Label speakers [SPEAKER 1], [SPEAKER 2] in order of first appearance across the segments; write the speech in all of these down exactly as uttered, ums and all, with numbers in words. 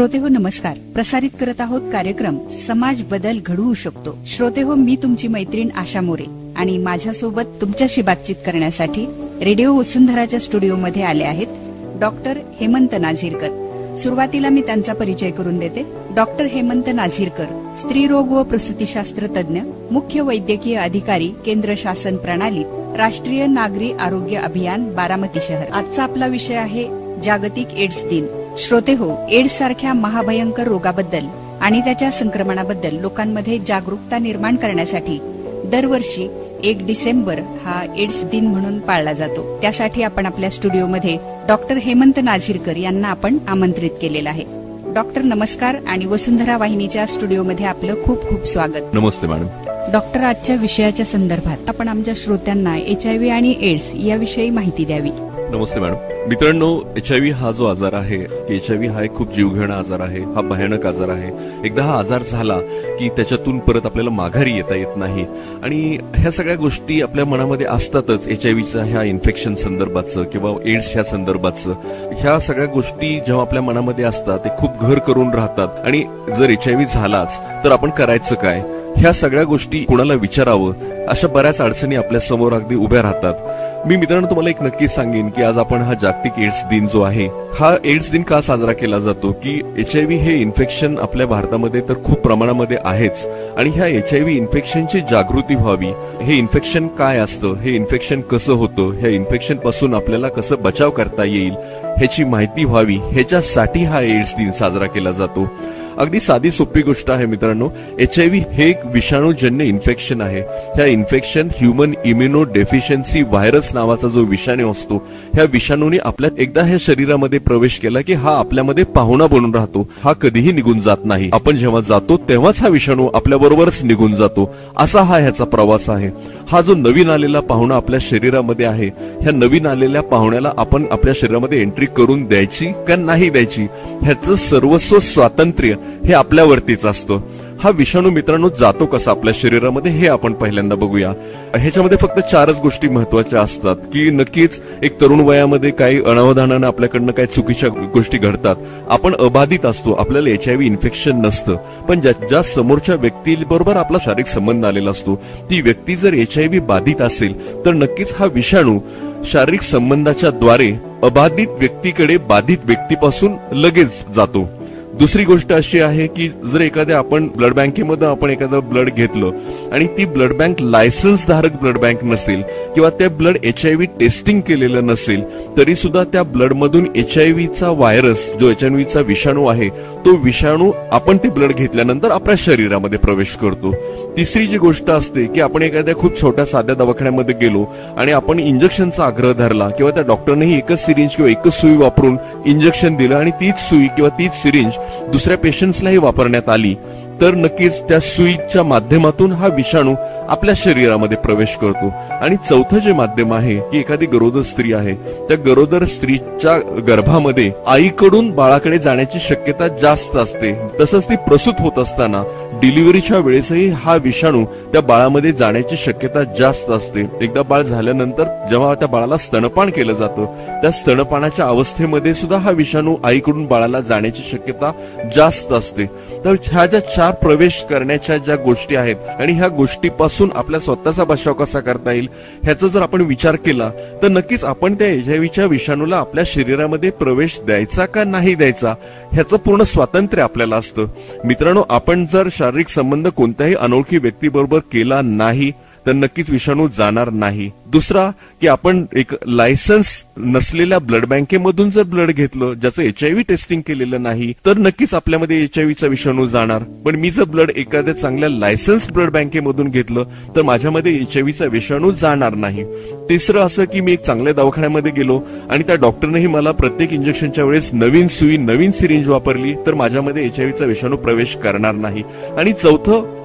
[SPEAKER 1] श्रोतेहो नमस्कार. प्रसारित करत आहोत कार्यक्रम समाज बदल घडवू शकतो. श्रोतेहो, मी तुमची मैत्रीण आशा मोरे आणि माझ्यासोबत तुमच्याशी बातचीत करण्यासाठी रेडिओ वसुंधराच्या स्टुडिओमध्ये आले आहेत डॉक्टर हेमंत नाझीरकर. सुरुवातीला मी त्यांचा परिचय करून देते. डॉक्टर हेमंत नाझीरकर स्त्रीरोग व प्रसूतीशास्त्र तज्ञ, मुख्य वैद्यकीय अधिकारी, केंद्र शासन प्रणालीत, राष्ट्रीय नागरी आरोग्य अभियान, बारामती शहर. आजचा आपला विषय आहे जागतिक एड्स दिन. श्रोतेहो, एड्स सारख्या महाभयंकर रोगाबद्दल आणि त्याच्या संक्रमणाबद्दल लोकांमध्ये जागरूकता निर्माण करण्यासाठी दरवर्षी एक डिसेंबर हा एड्स दिन म्हणून पाळला जातो. त्यासाठी आपण आपल्या स्टुडिओमध्ये डॉक्टर हेमंत नाझीरकर यांना आपण आमंत्रित केलेलं आहे. डॉक्टर नमस्कार आणि वसुंधरा वाहिनीच्या स्टुडिओमध्ये आपलं खूप खूप स्वागत.
[SPEAKER 2] नमस्ते मॅडम.
[SPEAKER 1] डॉक्टर, आजच्या विषयाच्या संदर्भात आपण आमच्या श्रोत्यांना एचआयव्ही आणि एड्स याविषयी माहिती द्यावी.
[SPEAKER 2] नमस्ते मॅडम. मित्रांनो, एचआयव्ही हा जो आजार आहे की एचआयव्ही हा एक खूप जीवघेणा आजार आहे. हा भयानक आजार आहे. एकदा हा आजार झाला की त्याच्यातून परत आपल्याला माघारी येता येत नाही आणि ह्या सगळ्या गोष्टी आपल्या मनामध्ये असतातच. एचआयव्हीच्या ह्या इन्फेक्शन संदर्भाचं किंवा एड्स ह्या संदर्भाचं ह्या सगळ्या गोष्टी जेव्हा आपल्या मनामध्ये असतात ते खूप घर करून राहतात. आणि जर एचआयव्ही झालाच तर आपण करायचं काय, ह्या सगळ्या गोष्टी कोणाला विचारावं, अशा बऱ्याच अडचणी आपल्या समोर अगदी उभ्या राहतात. मी मित्रांनो तुम्हाला एक नक्कीच सांगेन की आज आपण हा जागतिक एड्स दिन जो आहे, हा एड्स दिन का साजरा केला जातो की एचआयव्ही हे इन्फेक्शन आपल्या भारतामध्ये तर खूप प्रमाणामध्ये आहेच आणि ह्या एचआयव्ही इन्फेक्शनची जागृती व्हावी. हे इन्फेक्शन काय असतं, हे इन्फेक्शन कसं होतं, ह्या इन्फेक्शन पासून आपल्याला कसं बचाव करता येईल ह्याची माहिती व्हावी, ह्याच्यासाठी हा एड्स दिन साजरा केला जातो. अगदी साधी सोपी गोष्ट आहे मित्रांनो. एचआयव्ही हे एक विषाणूजन्य इन्फेक्शन आहे. ह्या infection human immunodeficiency virus नावाचा जो विषाणू असतो, ह्या विषाणूने आपल्या एकदा ह्या शरीरामध्ये प्रवेश केला की हा आपल्यामध्ये पाहुणा बनून राहतो. हा कधीही निघून जात नाही. आपण जेव्हा जातो तेव्हाच हा विषाणू आपल्या बरोबरच निघून जातो. असा हा ह्याचा प्रवास आहे. हा जो नवीन आलेला पाहुणा आपल्या शरीरामध्ये आहे, ह्या नवीन आलेल्या पाहुण्याला आपण आपल्या शरीरामध्ये एंट्री करून द्यायची का नाही द्यायची, ह्याचं सर्वस्व स्वातंत्र्य हे आपल्यावरतीच असतं. हा विषाणू मित्रांनो जातो कसा आपल्या शरीरामध्ये हे आपण पहिल्यांदा बघूया. ह्याच्यामध्ये फक्त चारच गोष्टी महत्वाच्या असतात की नक्कीच एक तरुण वयामध्ये काही अनावधानानं आपल्याकडनं काही चुकीच्या गोष्टी घडतात. आपण अबाधित असतो, आपल्याला एचआयव्ही इन्फेक्शन नसतं, पण ज्या समोरच्या व्यक्तीबरोबर आपला शारीरिक संबंध आलेला असतो ती व्यक्ती जर एचआयव्ही बाधित असेल तर नक्कीच हा विषाणू शारीरिक संबंधाच्या द्वारे अबाधित व्यक्तीकडे बाधित व्यक्तीपासून लगेच जातो. दुसरी गोष्ट अशी आहे की जर एखाद्या आपण ब्लड बँकेमध्ये आपण एखादं ब्लड घेतलं आणि ती ब्लड बँक लायसन्स धारक ब्लड बँक नसेल किंवा त्या ब्लड एचआयव्ही टेस्टिंग केलेलं नसेल तरी सुद्धा त्या ब्लड मधून एचआयव्हीचा व्हायरस जो एचआयव्हीचा विषाणू आहे तो विषाणू आपण ते ब्लड घेतल्यानंतर आपल्या शरीरामध्ये प्रवेश करतो. तिसरी जी गोष्ट असते की आपण एखाद्या खूप छोट्या साध्या दवाखान्यामध्ये गेलो आणि आपण इंजेक्शनचा आग्रह धरला किंवा त्या डॉक्टरनेही एकच सिरिंज किंवा एकच सुई वापरून इंजेक्शन दिलं आणि तीच सुई किंवा तीच सिरिंज दुसऱ्या पेशंट्सलाही वापरण्यात आली तर नक्कीच त्या सुईच्या माध्यमातून हा विषाणू आपल्या शरीरामध्ये प्रवेश करतो. आणि चौथं जे माध्यम आहे की एखादी गरोदर स्त्री आहे, त्या गरोदर स्त्रीच्या गर्भामध्ये आईकडून बाळाकडे जाण्याची शक्यता जास्त असते. तसंच ती प्रसूत होत असताना डिलिव्हरीच्या वेळेसही हा विषाणू त्या बाळामध्ये जाण्याची शक्यता जास्त असते. एकदा बाळ झाल्यानंतर जेव्हा त्या बाळाला स्तनपान केलं जातं त्या स्तनपानाच्या अवस्थेमध्ये सुद्धा हा विषाणू आईकडून बाळाला जाण्याची शक्यता जास्त असते. तर ह्या ज्या चार प्रवेश करण्याच्या ज्या गोष्टी आहेत आणि ह्या गोष्टीपासून आपल्या स्वतःचा बचाव कसा करता येईल ह्याचा जर आपण विचार केला तर नक्कीच आपण त्या एचआयव्हीच्या विषाणूला आपल्या शरीरामध्ये प्रवेश द्यायचा का नाही द्यायचा ह्याचं पूर्ण स्वातंत्र्य आपल्याला असतं. मित्रांनो, आपण जर शारीरिक संबंध कोणत्याही अनोळखी व्यक्तीबरोबर केला नाही तर नक्कीच विषाणू जाणार नाही. दुसरा की आपण एक लायसन्स नसलेल्या ब्लड बँकेमधून जर ब्लड घेतलं ज्याचं एचआयव्ही टेस्टिंग केलेलं नाही तर नक्कीच आपल्यामध्ये एचआयव्हीचा विषाणू जाणार. पण मी जर ब्लड एखाद्या चांगल्या लायसन्स ब्लड बँकेमधून घेतलं तर माझ्यामध्ये एचआयव्हीचा विषाणू जाणार नाही. तिसरं असं की मी एक चांगल्या दवाखान्यामध्ये गेलो आणि त्या डॉक्टरनेही मला प्रत्येक इंजेक्शनच्या वेळेस नवीन सुई नवीन सिरिंज वापरली तर माझ्यामध्ये एचआयव्हीचा विषाणू प्रवेश करणार नाही. आणि चौथं,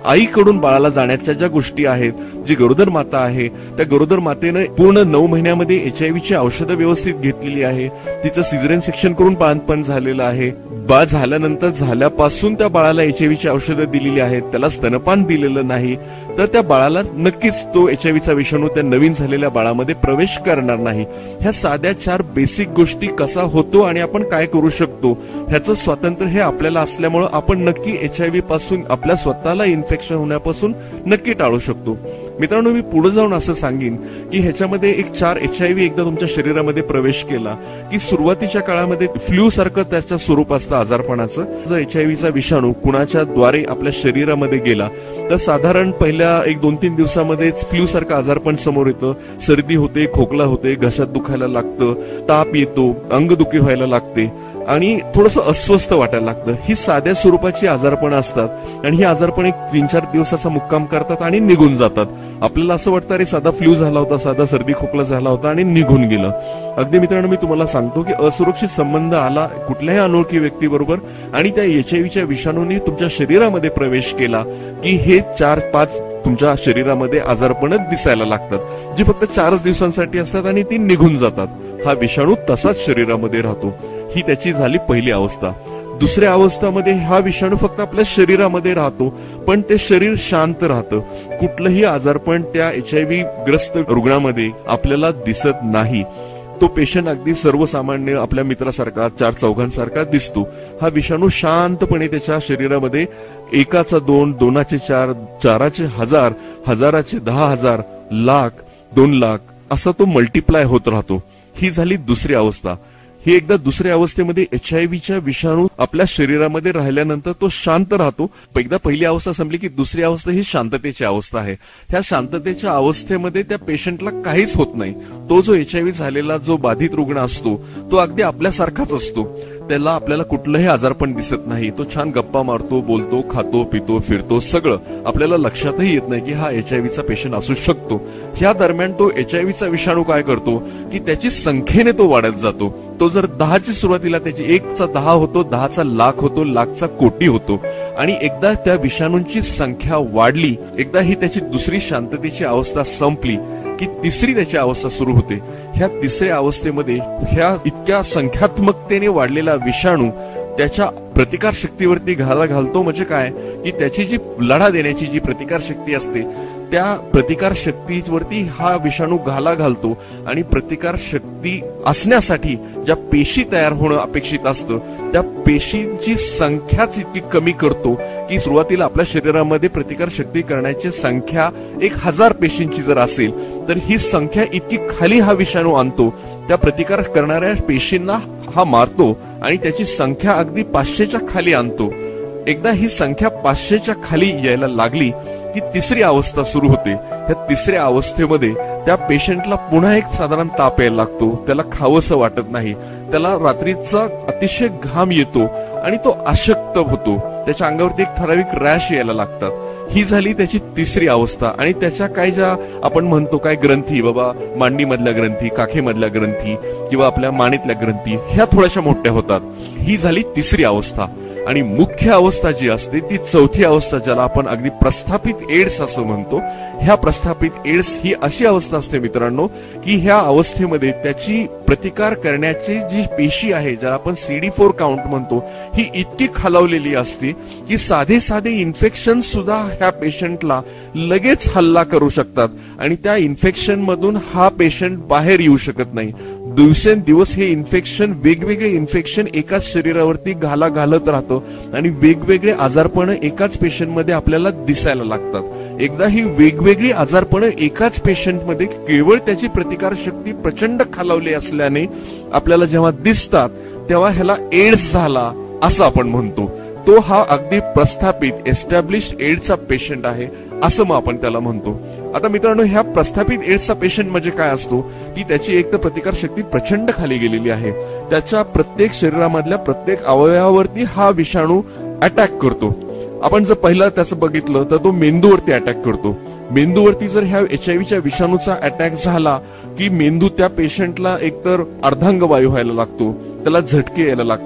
[SPEAKER 2] आईकडून बाळाला जाण्याच्या ज्या गोष्टी आहेत, जी गरोदर माता आहे त्या गरोदर मातेने पूर्ण नऊ महिन्यामध्ये एचआयव्हीची औषधं व्यवस्थित घेतलेली आहे, तिचं सिझेरियन सेक्शन करून बाळंतपण झालेलं आहे, बाळ झाल्यानंतर झाल्यापासून त्या बाळाला एचआयव्हीची औषधं दिलेली आहेत, त्याला स्तनपान दिलेलं नाही, तर त्या बाळाला नक्कीच तो एचआयव्हीचा विषाणू त्या नवीन झालेल्या बाळामध्ये प्रवेश करणार नाही. ह्या साध्या चार बेसिक गोष्टी कसा होतो आणि आपण काय करू शकतो ह्याचं स्वातंत्र्य हे आपल्याला असल्यामुळे आपण नक्की एचआयव्ही पासून आपल्या स्वतःला इन्फेक्शन होण्यापासून नक्की टाळू शकतो. मित्रांनो, मी पुढे जाऊन असं सांगेन की ह्याच्यामध्ये एक चार एचआयव्ही एकदा तुमच्या शरीरामध्ये प्रवेश केला की सुरुवातीच्या काळामध्ये फ्लू सारखं त्याचं स्वरूप असतं आजारपणाचं. जर एचआयव्हीचा विषाणू कुणाच्या द्वारे आपल्या शरीरामध्ये गेला तर साधारण पहिल्या एक दोन तीन दिवसामध्येच फ्लू सारखं आजारपण समोर येतं. सर्दी होते, खोकला होते, घशात दुखायला लागतं, ताप येतो, अंगदुखी व्हायला लागते आणि थोडंसं अस्वस्थ वाटायला लागतं. ही साध्या स्वरूपाची आजारपण असतात आणि ही आजारपण एक तीन चार दिवसाचा मुक्काम करतात आणि निघून जातात. आपल्याला असं वाटतं अरे साधा फ्लू झाला होता, साधा सर्दी खोकला झाला होता आणि निघून गेलं. अगदी मित्रांनो, मी तुम्हाला सांगतो की असुरक्षित संबंध आला कुठल्याही अनोळखी व्यक्तीबरोबर आणि त्या एचआयव्हीच्या विषाणूने तुमच्या शरीरामध्ये प्रवेश केला की हे चार पाच तुमच्या शरीरामध्ये आजारपणच दिसायला लागतात, जी फक्त चारच दिवसांसाठी असतात आणि ती निघून जातात. हा विषाणू तसाच शरीरामध्ये राहतो. ही त्याची झाली पहिली अवस्था. दुसऱ्या अवस्थामध्ये हा विषाणू फक्त आपल्या शरीरामध्ये राहतो, पण ते शरीर शांत राहतं. कुठलंही आजारपण त्या एचआयव्ही ग्रस्त रुग्णामध्ये आपल्याला दिसत नाही. तो पेशंट अगदी सर्वसामान्य आपल्या मित्रासारखा चार चौघांसारखा दिसतो. हा विषाणू शांतपणे त्याच्या शरीरामध्ये एकाचा दोन, दोनाचे चार, चाराचे हजार, हजाराचे दहा हजार, लाख, दोन लाख असा तो मल्टिप्लाय होत राहतो. ही झाली दुसरी अवस्था. ही एकदा दुसऱ्या अवस्थेमध्ये एचआयव्हीच्या विषाणू आपल्या शरीरामध्ये राहिल्यानंतर तो शांत राहतो. एकदा पहिली अवस्था संपली की दुसरी अवस्था ही शांततेची अवस्था आहे. ह्या शांततेच्या अवस्थेमध्ये त्या पेशंटला काहीच होत नाही. तो जो एचआयव्ही झालेला जो बाधित रुग्ण असतो तो अगदी आपल्यासारखाच असतो. त्याला आपल्याला कुठलंही आजारपण दिसत नाही. तो छान गप्पा मारतो, बोलतो, खातो, पितो, फिरतो, सगळं आपल्याला लक्षातही येत नाही की हा एचआयव्हीचा पेशंट असू शकतो. ह्या दरम्यान तो एचआयव्हीचा विषाणू काय करतो की त्याची संख्येने तो वाढत जातो. तो जर दहाची सुरुवातीला त्याची एकचा दहा होतो, दहाचा लाख होतो, लाखचा कोटी होतो आणि एकदा त्या विषाणूंची संख्या वाढली, एकदा ही त्याची दुसरी शांततेची अवस्था संपली की तिसरी त्याची अवस्था सुरू होते. ह्या तिसऱ्या अवस्थेमध्ये ह्या इतक्या संख्यात्मकतेने वाढलेला विषाणू त्याच्या प्रतिकार शक्तीवरती घाला घालतो. म्हणजे काय की त्याची जी लढा देण्याची जी प्रतिकार शक्ती असते त्या प्रतिकार शक्तीवरती हा विषाणू घाला घालतो आणि प्रतिकार शक्ती असण्यासाठी ज्या पेशी तयार होणं अपेक्षित असतं त्या पेशींची संख्याच इतकी कमी करतो की सुरुवातीला आपल्या शरीरामध्ये प्रतिकार शक्ती करण्याची संख्या एक हजार पेशींची जर असेल तर ही संख्या इतकी खाली हा विषाणू आणतो. त्या प्रतिकार करणाऱ्या पेशींना हा मारतो आणि त्याची संख्या अगदी पाचशेच्या खाली आणतो. एकदा ही संख्या पाचशेच्या खाली यायला लागली की तिसरी अवस्था सुरू होते. ह्या तिसऱ्या अवस्थेमध्ये त्या पेशंटला पुन्हा एक साधारण ताप यायला लागतो, त्याला खावंसं वाटत नाही, त्याला रात्रीचा अतिशय घाम येतो आणि तो अशक्त होतो, त्याच्या अंगावरती एक ठराविक रॅश यायला लागतात. ही झाली त्याची तिसरी अवस्था. आणि त्याच्या काय ज्या आपण म्हणतो काय ग्रंथी, बाबा मांडीमधल्या ग्रंथी, काखेमधल्या ग्रंथी किंवा आपल्या मानेतल्या ग्रंथी ह्या थोड्याशा मोठ्या होतात. ही झाली तिसरी अवस्था. आणि मुख्य अवस्था जी असते ती चौथी अवस्था, ज्याला आपण अगदी प्रस्थापित एड्स असं म्हणतो. ह्या प्रस्थापित एड्स ही अशी अवस्था असते मित्रांनो की ह्या अवस्थेमध्ये त्याची प्रतिकार करण्याची जी पेशी आहे, ज्याला आपण सी डी फोर काउंट म्हणतो, ही इतकी खालावलेली असते की साधे साधे इन्फेक्शन सुद्धा ह्या पेशंटला लगेच हल्ला करू शकतात आणि त्या इन्फेक्शन मधून हा पेशंट बाहेर येऊ शकत नाही. दिवसेंदिवस हे इन्फेक्शन, वेगवेगळे इन्फेक्शन एकाच शरीरावरती घाला घालत राहतं आणि वेगवेगळे आजारपण एकाच पेशंटमध्ये आपल्याला दिसायला लागतात. एकदा ही वेगवेगळी आजारपण एकाच पेशंटमध्ये केवळ त्याची प्रतिकार शक्ती प्रचंड खालावली असल्याने आपल्याला जेव्हा दिसतात तेव्हा ह्याला एड्स झाला असं आपण म्हणतो. तो हा अगदी प्रस्थापित एस्टॅब्लिश्ड एड्सचा पेशंट आहे असं मग आपण त्याला म्हणतो. आता मित्रांनो, ह्या प्रस्थापित एड्सचा पेशंट म्हणजे काय असतो की त्याची एक तर प्रतिकार शक्ती प्रचंड खाली गेलेली आहे, त्याच्या प्रत्येक शरीरामधल्या प्रत्येक अवयवावरती हा विषाणू अटॅक करतो. आपण जर पहिला त्याचं बघितलं तर तो मेंदूवरती अटॅक करतो. मेंदूवरती जर ह्या एचआयव्हीच्या विषाणूचा अटॅक झाला की मेंदू त्या पेशंटला एकतर अर्धांगवायू व्हायला लागतो, त्याला झटके यायला लागतात,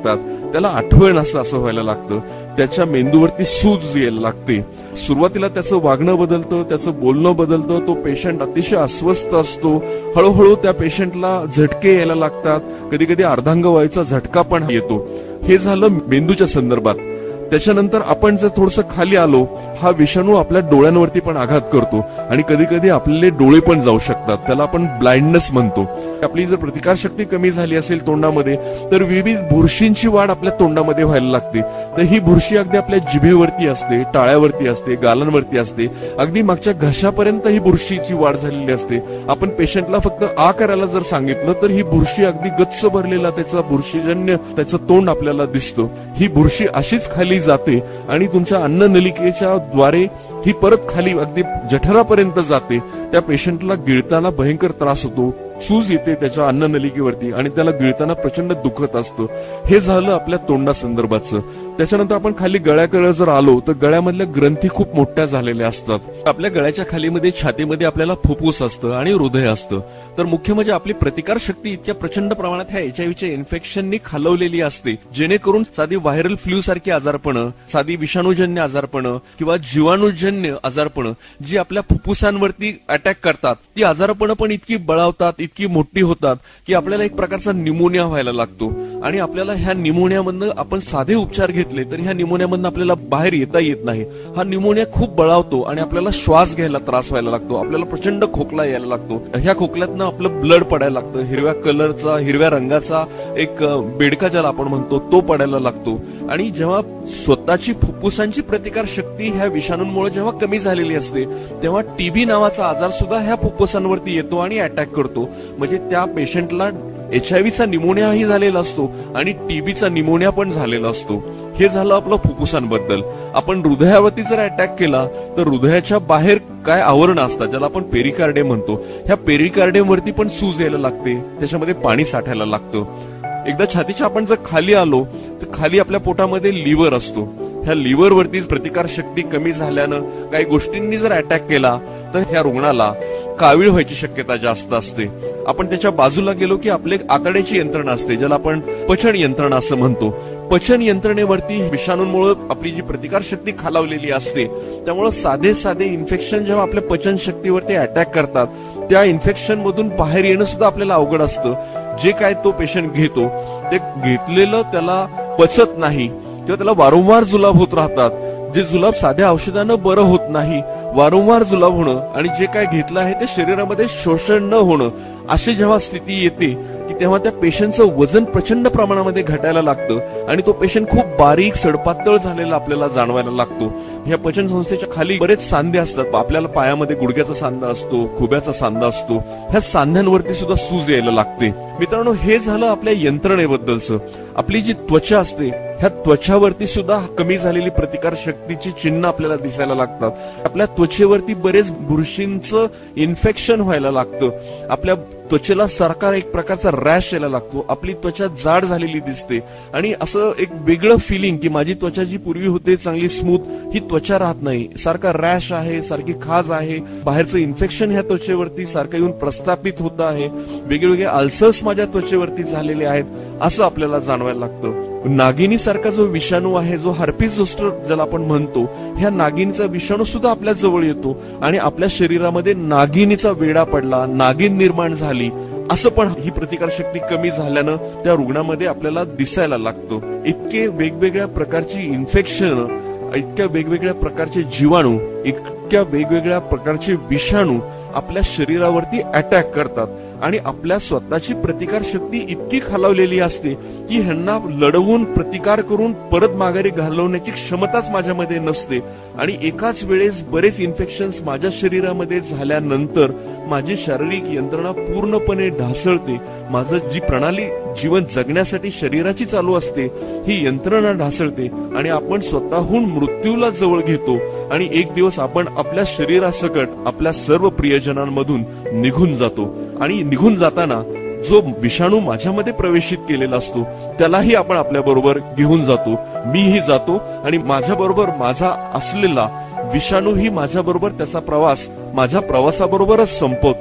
[SPEAKER 2] त्याला आठवण असं असं व्हायला लागतं, त्याच्या मेंदूवरती सूज यायला लागते. सुरुवातीला त्याचं वागणं बदलतं, त्याचं बोलणं बदलतं, तो पेशंट अतिशय अस्वस्थ असतो. हळूहळू त्या पेशंटला झटके यायला लागतात, कधी कधी अर्धांगवायूचा झटका पण येतो. हे झालं मेंदूच्या संदर्भात. त्याच्यानंतर आपण जर थोडंसं खाली आलो, हा विषाणू आपल्या डोळ्यांवरती पण आघात करतो आणि कधी कधी आपले डोळे पण जाऊ शकतात. त्याला आपण ब्लाइंडनेस म्हणतो. आपली जर प्रतिकारशक्ती कमी झाली असेल तोंडामध्ये, तर विविध बुरशींची वाढ आपल्या तोंडामध्ये व्हायला लागते. तर ही बुरशी अगदी आपल्या जिभेवरती असते, टाळ्यावरती असते, गालांवरती असते, अगदी मागच्या घशापर्यंत ही बुरशीची वाढ झालेली असते. आपण पेशंटला फक्त आ करायला जर सांगितलं तर ही बुरशी अगदी गच्च भरलेला त्याचा बुरशीजन्य त्याचं तोंड आपल्याला दिसतं. ही बुरशी अशीच खाली जाते आणि तुमच्या अन्ननलिकेच्या द्वारे ही परत खाली अगदी जठरापर्यंत जाते. त्या पेशंटला गिळताना भयंकर त्रास होतो, सूज येते त्याच्या अन्ननलिकेवरती आणि त्याला गिळताना प्रचंड दुखत असतं. हे झालं आपल्या तोंडा संदर्भाचं. त्याच्यानंतर आपण खाली गळ्याकडे जर आलो तर गळ्यामधल्या ग्रंथी खूप मोठ्या झालेल्या असतात. आपल्या गळ्याच्या खालीमध्ये छातीमध्ये आपल्याला फुफ्फुस असतं आणि हृदय असतं. तर मुख्य म्हणजे आपली प्रतिकार शक्ती इतक्या प्रचंड प्रमाणात ह्या एचआयव्हीच्या इन्फेक्शननी खालवलेली असते, जेणेकरून साधी व्हायरल फ्लू सारखी आजारपणं, साधी विषाणूजन्य आजारपणं किंवा जीवाणूजन्य आजारपणं जी आपल्या फुफ्फुसांवरती अटॅक करतात, ती आजारपणं पण इतकी बळावतात, इतकी मोठी होतात की आपल्याला एक प्रकारचा निमोनिया व्हायला लागतो. आणि आपल्याला ह्या निमोनियामधनं आपण साधे उपचार घेतले तर ह्या निमोनियामधनं आपल्याला बाहेर येता येत नाही. हा निमोनिया खूप बळावतो आणि आपल्याला श्वास घ्यायला त्रास व्हायला लागतो, आपल्याला प्रचंड खोकला यायला लागतो. ह्या खोकल्यातनं आपलं ब्लड पडायला लागतं, हिरव्या कलरचा हिरव्या रंगाचा एक बेडका ज्याला आपण म्हणतो तो पडायला लागतो. आणि जेव्हा स्वतःची फुफ्फुसांची प्रतिकार शक्ती ह्या विषाणूंमुळे जेव्हा कमी झालेली असते, तेव्हा टीबी नावाचा आजार सुद्धा ह्या फुफ्फुसांवरती येतो आणि अटॅक करतो. म्हणजे त्या पेशंटला एचआयव्हीचा निमोनियाही झालेला असतो आणि टीबीचा निमोनिया पण झालेला असतो. हे झालं आपलं फुफ्फुसांबद्दल. आपण हृदयावरती जर अटॅक केला तर हृदयाच्या बाहेर काय आवरण असतात ज्याला आपण पेरिकार्डियम म्हणतो, ह्या पेरिकार्डियम वरती पण सूज यायला लागते, त्याच्यामध्ये पाणी साठायला लागतं. एकदा छातीच्या आपण जर खाली आलो तर खाली आपल्या पोटामध्ये लिव्हर असतो. ह्या लिव्हर वरती प्रतिकार शक्ती कमी झाल्यानं काही गोष्टींनी जर अटॅक केला तर ह्या रुग्णाला कावीळ व्हायची शक्यता जास्त असते. आपण त्याच्या बाजूला गेलो की आपले आतड्याची यंत्रणा असते, ज्याला आपण पचन यंत्रणा असं म्हणतो. पचन यंत्रणेवरती विषाणूंमुळे आपली जी प्रतिकार शक्ती खालावलेली असते, त्यामुळे साधे साधे इन्फेक्शन जेव्हा आपल्या पचन शक्तीवरती अटॅक करतात, त्या इन्फेक्शन मधून बाहेर येणं सुद्धा आपल्याला अवघड असतं. जे काय तो पेशंट घेतो ते घेतलेलं त्याला पचत नाही किंवा त्याला वारंवार जुलाब होत राहतात. जे जुलाब साध्या औषधानं बरं होत नाही, वारंवार जुलाब होणं आणि जे काय घेतलं आहे ते शरीरामध्ये शोषण न होणं, अशी जेव्हा स्थिती येते की तेव्हा त्या पेशंटचं वजन प्रचंड प्रमाणामध्ये घटायला लागतं आणि तो पेशंट खूप बारीक सडपातळ झालेला आपल्याला जाणवायला लागतो. ह्या पचन संस्थेच्या खाली बरेच सांधे असतात. आपल्याला पायामध्ये गुडघ्याचा सांधा असतो, खुब्याचा सांधा असतो. ह्या सांध्यांवरती सुद्धा सूज यायला लागते. मित्रांनो, हे झालं आपल्या यंत्रणेबद्दलचं. आपली जी त्वचा असते, ह्या त्वचावरती सुद्धा कमी झालेली प्रतिकार शक्तीची चिन्ह आपल्याला दिसायला लागतात. आपल्या त्वचेवरती बरेच बुरशींचं इन्फेक्शन व्हायला लागतं. आपल्या त्वचेला सारखा एक प्रकारचा रॅश यायला लागतो. आपली त्वचा जाड झालेली दिसते आणि असं एक वेगळं फिलिंग की माझी त्वचा जी पूर्वी होते चांगली स्मूथ, ही त्वचा राहत नाही. सारखा रॅश आहे, सारखी खाज आहे, बाहेरचं इन्फेक्शन ह्या त्वचेवरती सारखं येऊन प्रस्थापित होत आहे. वेगवेगळे अल्सर्स माझ्या त्वचेवरती झालेले आहेत असं आपल्याला जाणवायला लागतं. नागिनी सारखा जो विषाणू आहे, जो हर्पीस झोस्टर ज्याला आपण म्हणतो, ह्या नागिनीचा विषाणू सुद्धा आपल्या जवळ येतो आणि आपल्या शरीरामध्ये नागिनीचा वेढा पडला, नागिन निर्माण झाली असं पण ही प्रतिकार शक्ती कमी झाल्यानं त्या रुग्णामध्ये आपल्याला दिसायला लागतो. इतके वेगवेगळ्या प्रकारची इन्फेक्शन, इतक्या वेगवेगळ्या प्रकारचे जीवाणू, इतक्या वेगवेगळ्या प्रकारचे विषाणू आपल्या शरीरावरती अटॅक करतात आणि आपल्या स्वतःची प्रतिकार शक्ती इतकी खालावलेली असते की ह्यांना लढवून प्रतिकार करून परत माघारी घालवण्याची क्षमताच माझ्यामध्ये नसते. आणि एकाच वेळेस बरेच इन्फेक्शन्स माझ्या शरीरामध्ये झाल्यानंतर माझी शारीरिक यंत्रणा पूर्णपणे ढासळते. माझं जी प्रणाली जीवन जगण्यासाठी शरीराची चालू असते, ही यंत्रणा ढासळते आणि आपण स्वतःहून मृत्यूला जवळ घेतो. आणि एक दिवस आपण आपल्या शरीरासकट आपल्या सर्व प्रियजनांमधून निघून जातो. आणि निघून जाताना जो विषाणू माझ्यामध्ये प्रवेशित केलेला असतो त्यालाही आपण आपल्या बरोबर घेऊन जातो. मीही जातो आणि माझ्या बरोबर माझा असलेला विषाणूही माझ्या बरोबर त्याचा प्रवास माझ्या प्रवासाबरोबरच संपवतो.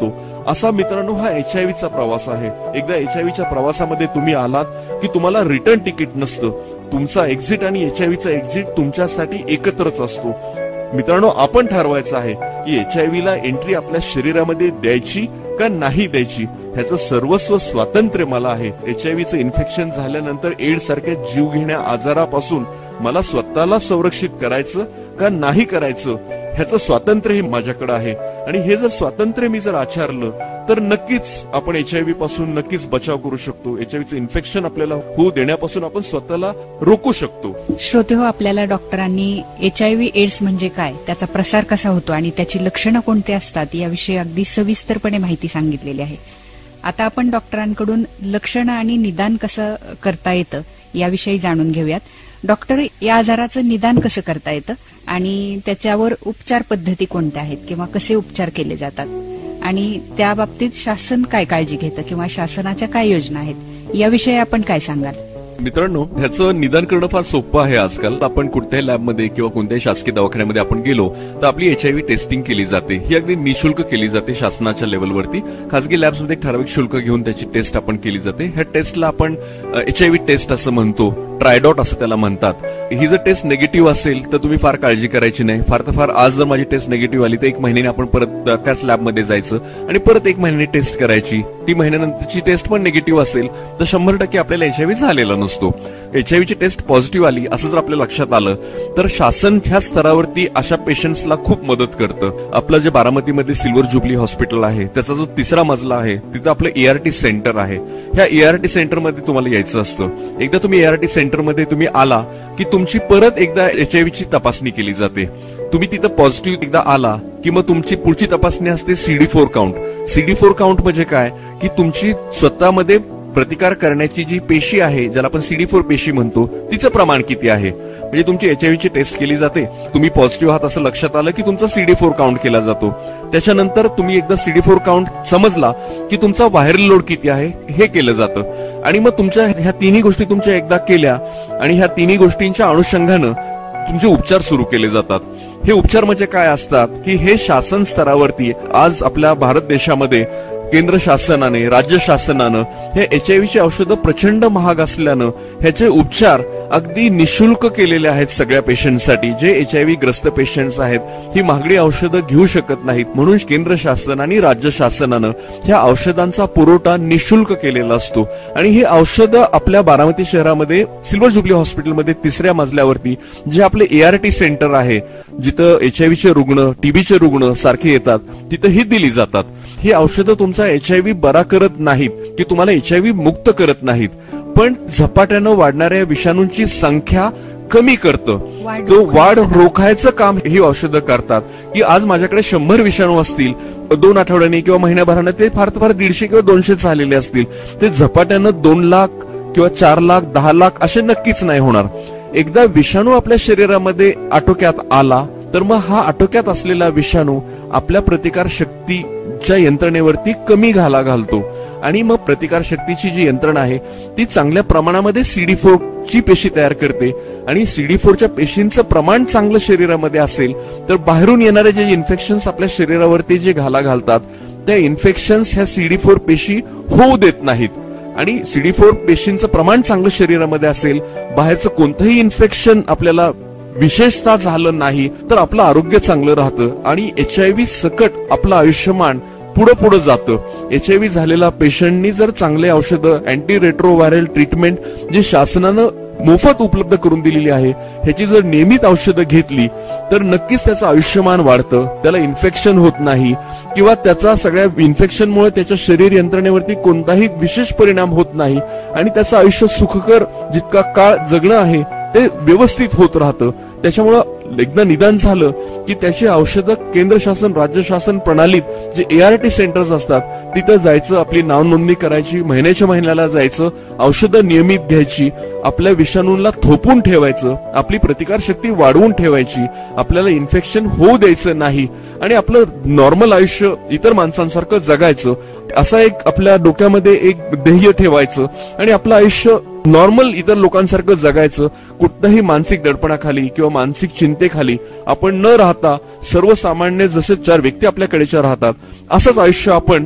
[SPEAKER 2] असा मित्रांनो हा एच आय व्हीचा प्रवास आहे. एकदा एच आय व्हीच्या प्रवासामध्ये तुम्ही आलात की तुम्हाला रिटर्न तिकीट नसतं. तुमचा एक्झिट आणि एच आय व्हीचा एक्झिट तुमच्यासाठी एकत्रच असतो. मित्रांनो, आपण ठरवायचं आहे की एच आय व्हीला एंट्री आपल्या शरीरामध्ये द्यायची का नाही द्यायची. ह्याचं सर्वस्व स्वातंत्र्य मला आहे. एच आय व्हीचं इन्फेक्शन झाल्यानंतर एड्स सारख्या जीवघेण्या आजारापासून मला स्वतःला संरक्षित करायचं का नाही करायचं ह्याचं स्वातंत्र्य हे माझ्याकडे आहे. आणि हे जर स्वातंत्र्य मी जर आचरलं तर नक्कीच आपण एच आय व्ही पासून नक्कीच बचाव करू शकतो. एच आय व्हीचं इन्फेक्शन आपल्याला होऊ देण्यापासून आपण स्वतःला रोखू शकतो.
[SPEAKER 1] श्रोते हो, आपल्याला डॉक्टरांनी एच आय व्ही एड्स म्हणजे काय, त्याचा प्रसार कसा होतो आणि त्याची लक्षणं कोणती असतात याविषयी अगदी सविस्तरपणे माहिती सांगितलेली आहे. आता आपण डॉक्टरांकडून लक्षणं आणि निदान कसं करता येतं याविषयी जाणून घेऊयात. डॉक्टर, या आजाराचं निदान कसं करता येतं आणि त्याच्यावर उपचार पद्धती कोणत्या आहेत किंवा कसे उपचार केले जातात आणि त्या बाबतीत शासन काय काळजी घेतं किंवा शासनाच्या काय योजना आहेत याविषयी आपण काय सांगाल?
[SPEAKER 2] मित्रांनो, ह्याचं निदान करणं फार सोपं आहे. आजकाल आपण कोणत्याही लॅबमध्ये किंवा कोणत्याही शासकीय दवाखान्यामध्ये आपण गेलो तर आपली एच आय व्ही टेस्टिंग केली जाते. ही अगदी निशुल्क केली जाते शासनाच्या लेवलवरती. खासगी लॅब्समध्ये ठराविक शुल्क घेऊन त्याची टेस्ट आपण केली जाते. ह्या टेस्टला आपण एच आय व्ही टेस्ट असं म्हणतो. ट्रायडॉट असं त्याला म्हणतात. ही जर टेस्ट निगेटिव्ह असेल तर तुम्ही फार काळजी करायची नाही. फार तर फार आज जर माझी टेस्ट निगेटिव्ह आली तर एक महिन्याने आपण परत त्याच लॅबमध्ये जायचं आणि परत एक महिन्याने टेस्ट करायची. ती महिन्यानंतरची टेस्ट पण निगेटिव्ह असेल तर शंभर टक्के आपल्याला एच आय व्ही झालेला नसतो. एच आय व्हीची टेस्ट पॉझिटिव्ह आली असं जर आपल्या लक्षात आलं तर शासन ह्या स्तरावरती अशा पेशंट्सला खूप मदत करतं. आपलं जे बारामतीमध्ये सिल्वर जुबली हॉस्पिटल आहे त्याचा जो तिसरा मजला आहे तिथं आपलं एआरटी सेंटर आहे. ह्या एआरटी सेंटरमध्ये तुम्हाला यायचं असतं. एकदा तुम्ही एआरटी सेंटरमध्ये तुम्ही आला की तुमची परत एकदा एच आय व्हीची तपासणी केली जाते. तुम्ही तिथं पॉझिटिव्ह एकदा आला की मग तुमची पुढची तपासणी असते CD four count. CD four count म्हणजे काय की तुमची स्वतःमध्ये प्रतिकार करण्याची जी पेशी आहे ज्याला आपण सीडी फोर पेशी म्हणतो तिचं प्रमाण किती आहे. म्हणजे तुमची एच आय व्हीची टेस्ट केली जाते. तुम्ही पॉझिटिव्ह आहात असं लक्षात आलं की तुमचा सीडी फोर काउंट केला जातो. त्याच्यानंतर तुम्ही एकदा सीडी फोर काउंट समजला की तुमचा व्हायरल लोड किती आहे हे केलं जातं. आणि मग तुमच्या ह्या तिन्ही गोष्टी तुमच्या एकदा केल्या आणि ह्या तिन्ही गोष्टींच्या अनुषंगानं तुमचे उपचार सुरू केले जातात. हे उपचार म्हणजे काय असतात की हे शासन स्तरावरती आज आपल्या भारत देशामध्ये केंद्र शासनाने राज्य शासनानं हे एच आय व्हीची औषधं प्रचंड महाग असल्यानं ह्याचे उपचार अगदी निशुल्क केलेले आहेत सगळ्या पेशंटसाठी. जे एच आय व्ही ग्रस्त पेशंट्स आहेत ही महागडी औषधं घेऊ शकत नाहीत म्हणून केंद्र शासन आणि राज्य शासनानं ह्या औषधांचा पुरवठा निशुल्क केलेला असतो. आणि ही औषधं आपल्या बारामती शहरामध्ये सिल्वर जुबली हॉस्पिटलमध्ये तिसऱ्या मजल्यावरती जे आपले एआरटी सेंटर आहे जिथं एच आय व्हीचे रुग्ण टीबीचे रुग्ण सारखे येतात तिथं ही दिली जातात. ही औषधं तुमचा एच आय व्ही बरा करत नाहीत की तुम्हाला एच आय व्ही मुक्त करत नाहीत पण झपाट्यानं वाढणाऱ्या विषाणूंची संख्या कमी करतं. तो वाढ रोखायचं काम ही औषधं करतात. की आज माझ्याकडे शंभर विषाणू असतील दोन आठवड्यांनी किंवा महिन्याभरानं ते फार तर फार दीडशे किंवा दोनशे झालेले असतील ते झपाट्यानं दोन लाख किंवा चार लाख दहा लाख असे नक्कीच नाही होणार. एकदा विषाणू आपल्या शरीरामध्ये आटोक्यात आला तर मग हा आटोक्यात असलेला विषाणू आपल्या प्रतिकार शक्तीच्या यंत्रणेवरती कमी घाला घालतो आणि मग प्रतिकार शक्तीची जी यंत्रणा आहे ती चांगल्या प्रमाणामध्ये सीडी फोर ची पेशी तयार करते. आणि सीडी फोरच्या पेशींचं प्रमाण चांगलं शरीरामध्ये असेल तर बाहेरून येणारे जे इन्फेक्शन्स आपल्या शरीरावरती जे घाला घालतात त्या इन्फेक्शन्स ह्या सीडी फोर पेशी होऊ देत नाहीत. आणि सीडी फोर पेशींचं प्रमाण चांगलं शरीरामध्ये असेल बाहेरचं कोणतंही इन्फेक्शन आपल्याला विशेषतः झालं नाही तर आपलं आरोग्य चांगलं राहतं आणि एच आय व्ही सकट आपलं आयुष्यमान पुढे पुढे जातं. एच आय व्ही झालेला पेशंटनी जर चांगले औषधं अँटी रेट्रोव्हायरल ट्रीटमेंट जी शासनानं मोफत उपलब्ध करून दिलेली आहे ह्याची जर नियमित औषधं घेतली तर नक्कीच त्याचं आयुष्यमान वाढतं. त्याला इन्फेक्शन होत नाही किंवा त्याचा सगळ्या इन्फेक्शनमुळे त्याच्या शरीर यंत्रणेवरती कोणताही विशेष परिणाम होत नाही आणि त्याचं आयुष्य सुखकर जितका काळ जगणं आहे ते व्यवस्थित होत राहतं. त्याच्यामुळं एकदा निदान झालं की त्याची औषधं केंद्र शासन राज्य शासन प्रणालीत जे एआरटी सेंटर्स असतात तिथं जायचं, आपली नाव नोंदणी करायची, महिन्याच्या महिन्याला जायचं, औषधं नियमित घ्यायची, आपल्या विषाणूंना थोपून ठेवायचं, आपली प्रतिकार शक्ती वाढवून ठेवायची, आपल्याला इन्फेक्शन होऊ द्यायचं नाही आणि आपलं नॉर्मल आयुष्य इतर माणसांसारखं जगायचं असा एक आपल्या डोक्यामध्ये एक ध्येय ठेवायचं आणि आपलं आयुष्य नॉर्मल इतर लोकांसारखं जगायचं. कुठल्याही मानसिक दडपणाखाली किंवा मानसिक चिंतेखाली आपण न राहता सर्वसामान्य जसे चार व्यक्ती आपल्याकडेच्या राहतात असंच आयुष्य आपण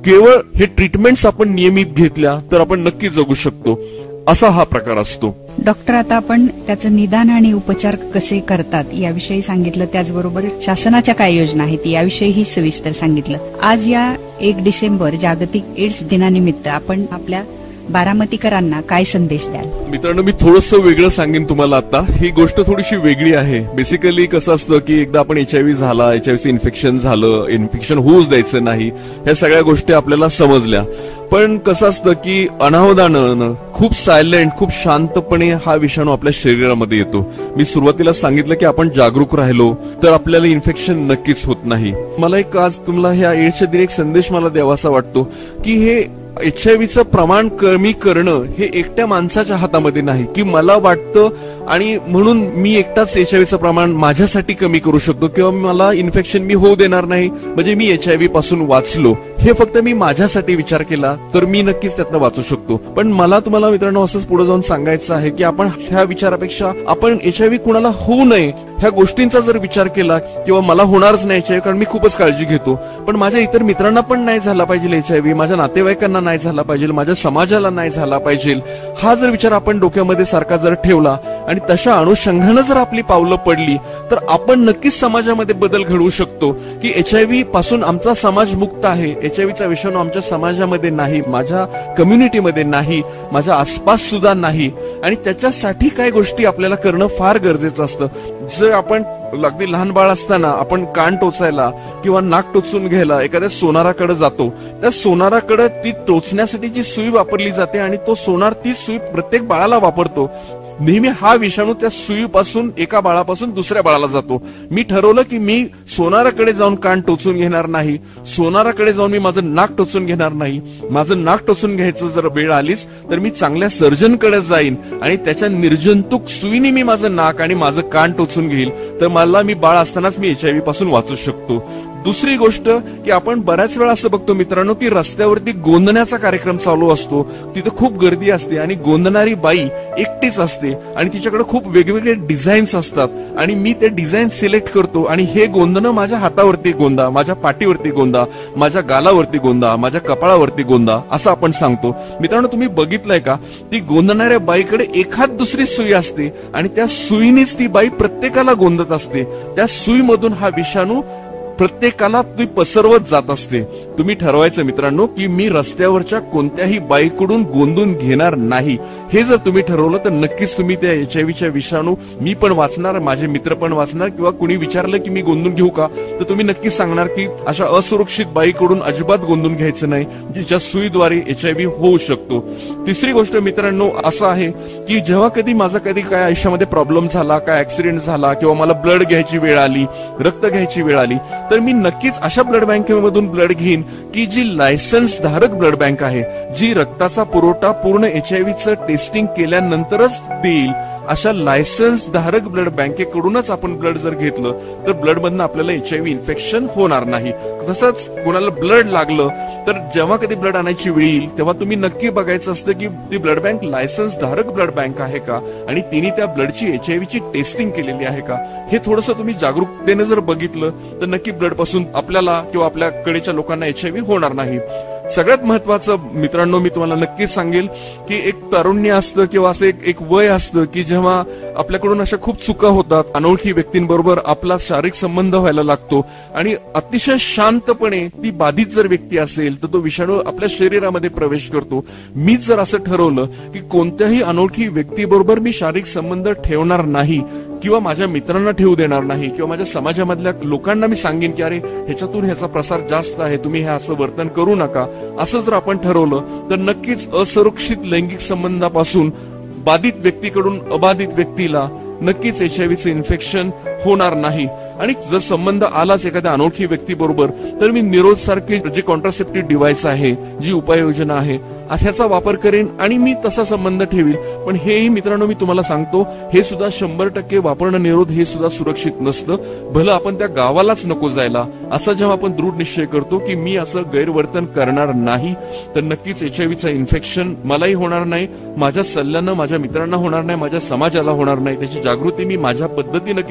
[SPEAKER 2] केवळ हे ट्रीटमेंट्स आपण नियमित घेतल्या तर आपण नक्की जगू शकतो, असा हा प्रकार असतो.
[SPEAKER 1] डॉक्टर, आता आपण त्याचं निदान आणि उपचार कसे करतात याविषयी सांगितलं, त्याचबरोबर शासनाच्या काय योजना आहेत याविषयीही सविस्तर सांगितलं. आज या एक डिसेंबर जागतिक एड्स दिनानिमित्त आपण आपल्या बारामतीकरांना काय संदेश द्याल?
[SPEAKER 2] मित्रांनो, मी थोडंसं वेगळं सांगेन तुम्हाला. आता ही गोष्ट थोडीशी वेगळी आहे. बेसिकली कसं असतं की एकदा आपण एचआयव्ही झाला, एचआयव्हीचं इन्फेक्शन झालं, इन्फेक्शन होऊच द्यायचं नाही, ह्या सगळ्या गोष्टी आपल्याला समजल्या. पण कसं असतं की अनावधानानं खूप सायलेंट, खूप शांतपणे हा विषाणू आपल्या शरीरामध्ये येतो. मी सुरुवातीला सांगितलं की आपण जागरूक राहिलो तर आपल्याला इन्फेक्शन नक्कीच होत नाही. मला एक आज तुम्हाला ह्या एड्सच्या दिन एक संदेश मला द्यावासा वाटतो की हे एचआयव्हीचं प्रमाण कमी करणं हे एकट्या माणसाच्या हातामध्ये नाही की मला वाटतं आणि म्हणून मी एकटाच एचआयव्हीचं प्रमाण माझ्यासाठी कमी करू शकतो किंवा मला इन्फेक्शन मी होऊ देणार नाही म्हणजे मी एचआयव्ही पासून वाचलो, हे फक्त मी माझ्यासाठी विचार केला तर मी नक्कीच त्यातनं वाचू शकतो. पण मला तुम्हाला मित्रांनो असंच पुढे जाऊन सांगायचं आहे की आपण ह्या विचारापेक्षा आपण एचआयव्ही कुणाला होऊ नये ह्या गोष्टींचा जर विचार केला किंवा मला होणारच नाही एचआयव्ही कारण मी खूपच काळजी घेतो, पण माझ्या इतर मित्रांना पण नाही झाला पाहिजे एचआयव्ही, माझ्या नातेवाईकांना नाही झाला पाहिजे, माझ्या समाजाला नाही झाला पाहिजे, हा जर विचार आपण डोक्यामध्ये सारखा जर ठेवला आणि तशा अनुषंगानं जर आपली पावलं पडली तर आपण नक्कीच समाजामध्ये बदल घडवू शकतो की एचआयव्ही पासून आमचा समाज मुक्त आहे, एचआयव्हीचा विषाणू आमच्या समाजामध्ये नाही, माझ्या कम्युनिटीमध्ये नाही, माझ्या आसपास सुद्धा नाही. आणि त्याच्यासाठी काय गोष्टी आपल्याला करणं फार गरजेचं असतं. जर आपण अगदी लहान बाळ असताना आपण कान टोचायला किंवा नाक टोचून घ्यायला एखाद्या सोनाराकडे जातो, त्या सोनाराकडे ती टोचण्यासाठी जी सुई वापरली जाते आणि तो सोनार ती सुई प्रत्येक बाळाला वापरतो. नेहमी हा विषाणू त्या सुईपासून एका बाळापासून दुसऱ्या बाळाला जातो. मी ठरवलं की मी सोनाराकडे जाऊन कान टोचून घेणार नाही, सोनाराकडे जाऊन मी माझं नाक टोचून घेणार नाही. माझं नाक टोचून घ्यायचं जर वेळ आलीच तर मी चांगल्या सर्जनकडे जाईन आणि त्याच्या निर्जंतुक सुईने मी माझं नाक आणि माझं कान टोचून घेईल तर मला मी बाळ असतानाच मी एचआयव्ही पासून वाचू शकतो. दुसरी गोष्ट की आपण बऱ्याच वेळा असं बघतो मित्रांनो की रस्त्यावरती गोंदण्याचा कार्यक्रम चालू असतो, तिथे खूप गर्दी असते आणि गोंदणारी बाई एकटीच असते आणि तिच्याकडे खूप वेगवेगळे डिझाईन्स असतात आणि मी ते डिझाईन सिलेक्ट करतो आणि हे गोंदणं माझ्या हातावरती गोंदा, माझ्या पाठीवरती गोंदा, माझ्या गालावरती गोंदा, माझ्या कपाळावरती गोंदा असं आपण सांगतो. मित्रांनो, तुम्ही बघितलंय का, ती गोंदणाऱ्या बाईकडे एखाद दुसरी सुई असते आणि त्या सुईनेच ती बाई प्रत्येकाला गोंदत असते. त्या सुईमधून हा विषाणू प्रत्येकाला ती पसरवत जात असते. तुम्ही ठरवायचं मित्रांनो की मी रस्त्यावरच्या कोणत्याही बाईकडून गोंदून घेणार नाही. हे जर तुम्ही ठरवलं तर नक्कीच तुम्ही त्या एचआयव्हीच्या विषाणू मी पण वाचणार, माझे मित्र पण वाचणार, किंवा कुणी विचारलं की मी गोंदून घेऊ का तर तुम्ही नक्कीच सांगणार की अशा असुरक्षित बाईकडून अजिबात गोंदून घ्यायचं नाही जिच्या सुईद्वारे एचआयव्ही होऊ शकतो. तिसरी गोष्ट मित्रांनो असं आहे की जेव्हा कधी माझा कधी काय आयुष्यामध्ये प्रॉब्लेम झाला, काय ऍक्सिडेंट झाला किंवा मला ब्लड घ्यायची वेळ आली, रक्त घ्यायची वेळ आली तर मी नक्कीच अशा ब्लड बँकेमधून ब्लड घेईन की जी लायसन्स धारक ब्लड बँक आहे, जी रक्ताचा पुरवठा पूर्ण एचआयव्हीचं टेस्टिंग केल्यानंतरच देईल. अशा लायसन्स धारक ब्लड बँकेकडूनच आपण ब्लड जर घेतलं तर ब्लड मधनं आपल्याला एचआयव्ही इन्फेक्शन होणार नाही. तसंच कोणाला ब्लड लागलं तर जेव्हा कधी ब्लड आणायची वेळ येईल तेव्हा तुम्ही नक्की बघायचं असतं की ती ब्लड बँक लायसन्स धारक ब्लड बँक आहे का आणि तिने त्या ब्लडची एचआयव्हीची टेस्टिंग केलेली आहे का. हे थोडंसं तुम्ही जागरूकतेने जर बघितलं तर नक्की ब्लड पासून आपल्याला किंवा आपल्या कडेच्या लोकांना एचआयव्ही होणार नाही. सगळ्यात महत्वाचं मित्रांनो मी तुम्हाला नक्कीच सांगेल की एक तारुण्य असतं किंवा असं एक, एक वय असतं की जेव्हा आपल्याकडून अशा खूप चुका होतात, अनोळखी व्यक्तींबरोबर आपला शारीरिक संबंध व्हायला लागतो आणि अतिशय शांतपणे ती बाधित जर व्यक्ती असेल तर तो विषाणू आपल्या शरीरामध्ये प्रवेश करतो. मीच जर असं ठरवलं की कोणत्याही अनोळखी व्यक्तीबरोबर मी शारीरिक संबंध ठेवणार नाही किंवा माझ्या मित्रांना ठेवू देणार नाही किंवा माझ्या समाजामधल्या लोकांना मी सांगेन की अरे ह्याच्यातून ह्याचा प्रसार जास्त आहे, तुम्ही हे असं वर्तन करू नका, असं जर आपण ठरवलं तर नक्कीच असुरक्षित लैंगिक संबंधापासून बाधित व्यक्तीकडून अबाधित व्यक्तीला नक्कीच एचआयव्हीचं इन्फेक्शन होणार नाही. आणि जर संबंध आलाच एखाद्या अनोळखी व्यक्तीबरोबर तर मी निरोध सारखे जे कॉन्ट्रासेप्टिव्ह डिव्हाइस आहे, जी उपाययोजना आहे ह्याचा वापर करेन आणि मी तसा संबंध ठेवील. पण हेही मित्रांनो मी तुम्हाला सांगतो हे सुद्धा शंभर टक्के वापरणं निरोध हे सुद्धा सुरक्षित नसतं. भलं आपण त्या गावालाच नको जायला असं जेव्हा आपण दृढ निश्चय करतो की मी असं गैरवर्तन करणार नाही तर नक्कीच एचआयव्हीचं इन्फेक्शन मलाही होणार नाही, माझ्या सल्ल्यानं माझ्या मित्रांना होणार नाही, माझ्या समाजाला होणार नाही. त्याची जागृती मी माझ्या पद्धतीनं केलेली आहे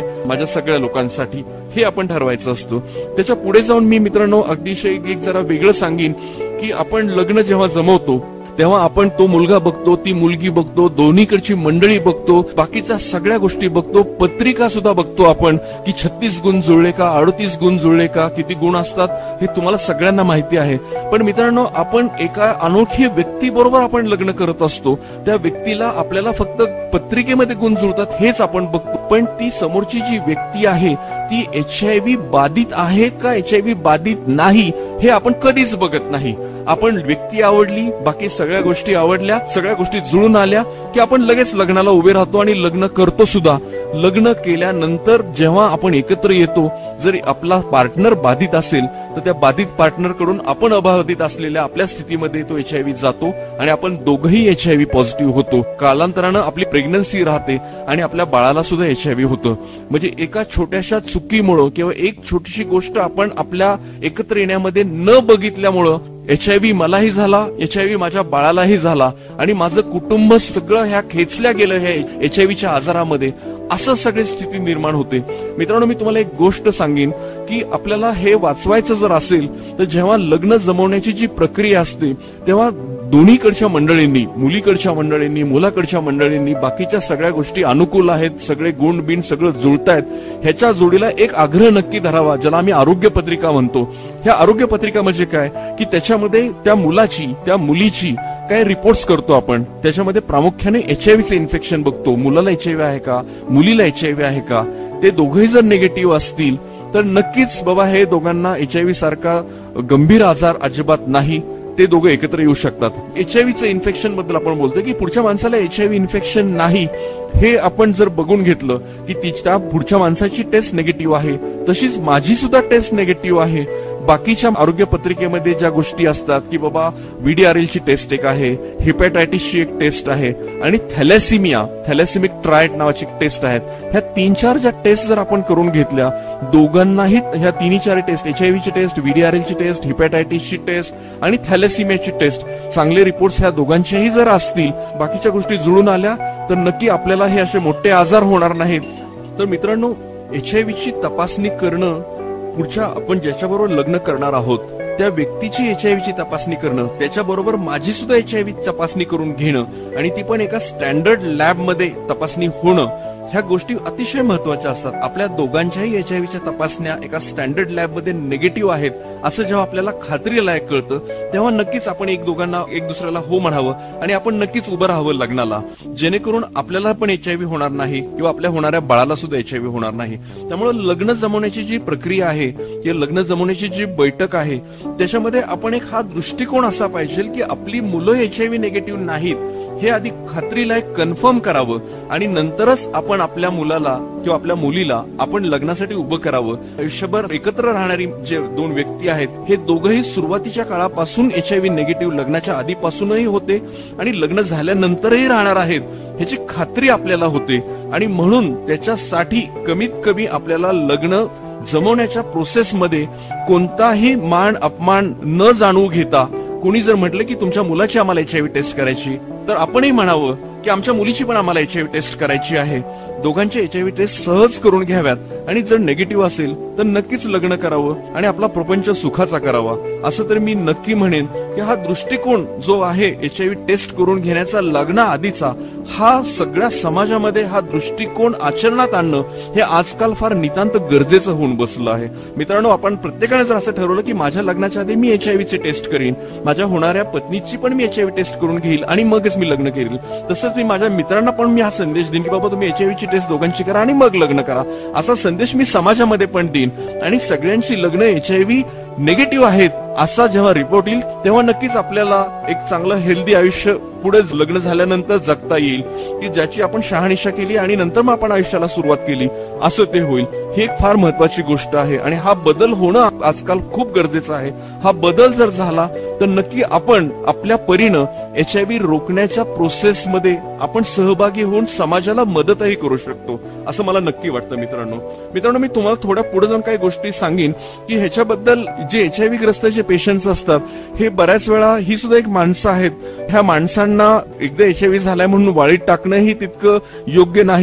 [SPEAKER 3] माझ्या सगळ्या लोकांसाठी, हे आपण ठरवायचं असतं. त्याच्या पुढे जाऊन मी मित्रांनो अतिशय एक जरा वेगळं सांगेन की आपण लग्न जेव्हा जमवतो तेव्हा आपण तो मुलगा बघतो, ती मुलगी बघतो, दोन्हीकडची मंडळी बघतो, बाकीच्या सगळ्या गोष्टी बघतो, पत्रिका सुद्धा बघतो आपण की छत्तीस गुण जुळले का, अडतीस गुण जुळले का, किती गुण असतात हे तुम्हाला सगळ्यांना माहिती आहे. पण मित्रांनो आपण एका अनोळखी व्यक्तीबरोबर आपण लग्न करत असतो, त्या व्यक्तीला आपल्याला फक्त पत्रिकेमध्ये गुण जुळतात हेच आपण बघतो, पण ती समोरची जी व्यक्ती आहे ती एच आय व्ही बाधित आहे का एच आय व्ही बाधित नाही हे आपण कधीच बघत नाही. आपण व्यक्ती आवडली, बाकी सगळ्या गोष्टी आवडल्या, सगळ्या गोष्टी जुळून आल्या की आपण लगेच लग्नाला उभे राहतो आणि लग्न करतो सुद्धा. लग्न केल्यानंतर जेव्हा आपण एकत्र येतो, जरी आपला पार्टनर बाधित असेल तर त्या बाधित पार्टनर कडून आपण अबाधित असलेल्या आपल्या स्थितीमध्ये तो एच आय व्ही जातो आणि आपण दोघंही एच आय व्ही पॉझिटिव्ह होतो. कालांतरानं आपली प्रेग्नन्सी राहते आणि आपल्या बाळाला सुद्धा एच आय व्ही होतं. म्हणजे एका छोट्याशा चुकीमुळं किंवा एक छोटीशी गोष्ट आपण आपल्या एकत्र येण्यामध्ये न बघितल्यामुळं एच आय व्ही मलाही झाला, एच आय व्ही माझ्या बाळालाही झाला आणि माझं कुटुंब सगळं ह्या खेचल्या गेलं ह्या एच आय व्हीच्या आजारामध्ये, असं सगळी स्थिती निर्माण होते. मित्रांनो मी तुम्हाला एक गोष्ट सांगेन की आपल्याला हे वाचवायचं जर असेल तर जेव्हा लग्न जमवण्याची जी प्रक्रिया असते तेव्हा दोन्हीकडच्या मंडळींनी, मुलीकडच्या मंडळींनी, मुलाकडच्या मंडळींनी बाकीच्या सगळ्या गोष्टी अनुकूल आहेत, सगळे गुण बिन सगळं जुळतायत, ह्याच्या जोडीला एक आग्रह नक्की धरावा ज्याला आम्ही आरोग्य पत्रिका म्हणतो. ह्या आरोग्य पत्रिका म्हणजे काय की त्याच्यामध्ये त्या मुलाची, त्या मुलीची काय रिपोर्ट्स करतो आपण. त्याच्यामध्ये प्रामुख्याने एच आय व्हीचे इन्फेक्शन बघतो. मुलाला एच आय व्ही आहे का, मुलीला एच आय व्ही आहे का. ते दोघेही जर निगेटिव्ह असतील तर नक्कीच बाबा हे दोघांना एच आय व्ही सारखा गंभीर आजार अजिबात नाही, ते दोघं एकत्र येऊ शकतात. एच आय व्हीचं इन्फेक्शन बद्दल आपण बोलतो की पुढच्या माणसाला एच आय व्ही इन्फेक्शन नाही हे आपण जर बघून घेतलं की तिच्या पुढच्या माणसाची टेस्ट निगेटिव्ह आहे, तशीच माझी सुद्धा टेस्ट निगेटिव्ह आहे. बाकीच्या आरोग्य पत्रिकेमध्ये ज्या गोष्टी असतात की बाबा व्हीडीआरएल ची टेस्ट एक आहे, हिपॅटायटिसची एक टेस्ट आहे आणि थॅलेसिमिया, थॅलेसिमिक ट्रायड नावाची टेस्ट आहेत. ह्या तीन चार ज्या टेस्ट जर आपण करून घेतल्या, दोघांनाही ह्या तिन्ही चार टेस्ट, एच आय व्ही ची टेस्ट, व्हीडीआरएल ची टेस्ट, हिपॅटायटिसची टेस्ट आणि थॅलेसिमियाची टेस्ट, चांगले रिपोर्ट्स ह्या दोघांचेही जर असतील, बाकीच्या गोष्टी जुळून आल्या तर नक्की आपल्याला हे असे मोठे आजार होणार नाहीत. तर मित्रांनो एच आय व्ही ची तपासणी करणं, पुढच्या आपण ज्याच्याबरोबर लग्न करणार आहोत त्या व्यक्तीची एच आय व्ही ची तपासणी करणं, त्याच्याबरोबर माझी सुद्धा एच आय व्ही तपासणी करून घेणं आणि ती पण एका स्टँडर्ड लॅब मध्ये तपासणी होणं, ह्या गोष्टी अतिशय महत्वाच्या असतात. आपल्या दोघांच्याही एच आय व्हीच्या तपासण्या एका स्टँडर्ड लॅबमध्ये निगेटिव्ह आहेत असं जेव्हा आपल्याला खात्री लायक कळतं तेव्हा नक्कीच आपण एक दोघांना एक दुसऱ्याला हो म्हणावं आणि आपण नक्कीच उभं राहावं लग्नाला, जेणेकरून आपल्याला पण एच आय व्ही होणार नाही किंवा आपल्या होणाऱ्या बाळाला सुद्धा एच आय व्ही होणार नाही. त्यामुळे लग्न जमवण्याची जी प्रक्रिया आहे किंवा लग्न जमवण्याची जी बैठक आहे त्याच्यामध्ये आपण एक हा दृष्टिकोन असा पाहिजे की आपली मुलं एच आय व्ही निगेटिव्ह नाहीत हे आधी खात्रीलायक कन्फर्म करावं आणि नंतरच आपण आपल्या मुलाला किंवा आपल्या मुलीला आपण लग्नासाठी उभं करावं. आयुष्यभर एकत्र राहणारी जे दोन व्यक्ती आहेत हे दोघंही सुरुवातीच्या काळापासून एच आय व्ही निगेटिव्ह लग्नाच्या आधीपासूनही होते आणि लग्न झाल्यानंतरही राहणार आहेत ह्याची खात्री आपल्याला होते आणि म्हणून त्याच्यासाठी कमीत कमी आपल्याला लग्न जमवण्याच्या प्रोसेसमध्ये कोणताही मान अपमान न जाणवू घेता, कोणी जर म्हटलं की तुमच्या मुलाची आम्हाला एच आय व्ही टेस्ट करायची तर आपणही म्हणावं की आमच्या मुलीची पण आम्हाला एच आय व्ही टेस्ट करायची आहे. दोघांची एच आय व्ही टेस्ट सहज करून घ्याव्यात आणि जर निगेटिव्ह असेल तर नक्कीच लग्न करावं आणि आपला प्रपंच सुखाचा करावा. असं तर मी नक्की म्हणेन की हा दृष्टिकोन जो आहे एच आय व्ही टेस्ट करून घेण्याचा लग्नाआधीचा, हा सगळ्या समाजामध्ये हा दृष्टिकोन आचरणात आणणं हे आजकाल फार नितांत गरजेचं होऊन बसलं आहे. मित्रांनो आपण प्रत्येकाने जर असं ठरवलं की माझ्या लग्नाच्या आधी मी एच आय व्ही ची टेस्ट करीन, माझ्या होणाऱ्या पत्नीची पण मी एच आय व्ही टेस्ट करून घेईल आणि मगच मी लग्न करेल, तसंच मी माझ्या मित्रांना पण मी हा संदेश देईन की बाबा तुम्ही एच आय व्ही ची टेस्ट दोघांची करा आणि मग लग्न करा, असा संदेश मी समाजामध्ये पण देईन आणि सगळ्यांची लग्न एच आय व्ही निगेटिव्ह आहेत असा जेव्हा रिपोर्ट येईल तेव्हा नक्कीच आपल्याला एक चांगलं हेल्दी आयुष्य पुढे लग्न झाल्यानंतर जगता येईल की ज्याची आपण शहानिशा केली आणि नंतर मग आपण आयुष्याला सुरुवात केली असं ते होईल. ही एक फार महत्वाची गोष्ट आहे आणि हा बदल होणं आजकाल खूप गरजेचं आहे. हा बदल जर झाला तर नक्की आपण आपल्या परीनं एच आय व्ही रोखण्याच्या प्रोसेसमध्ये आपण सहभागी होऊन समाजाला मदतही करू शकतो असं मला नक्की वाटतं. मित्रांनो मित्रांनो मी तुम्हाला थोड्या पुढे जाऊन काही गोष्टी सांगेन की ह्याच्याबद्दल जे एच आय व्ही ग्रस्त जे पेशंट्स असतात हे बऱ्याच वेळा ही सुद्धा एक माणसं आहेत, ह्या माणसांना एकदा एच आय व्ही झालाय म्हणून वाळीत टाकणंही तितकं योग्य नाही.